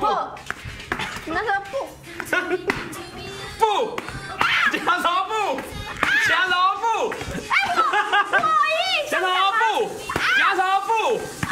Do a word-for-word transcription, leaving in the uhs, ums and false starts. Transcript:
布，那个布， 布，夹手布，夹手布， 哎，我我印夹象手布，夹手布。